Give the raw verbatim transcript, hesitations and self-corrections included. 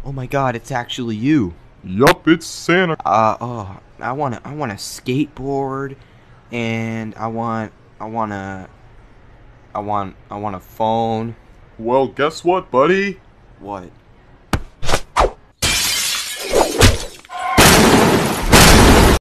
Oh my god, it's actually you. Yup, it's Santa. Uh, oh, I want to I want a skateboard, and I want I want a I want I want a phone. Well, guess what, buddy? What?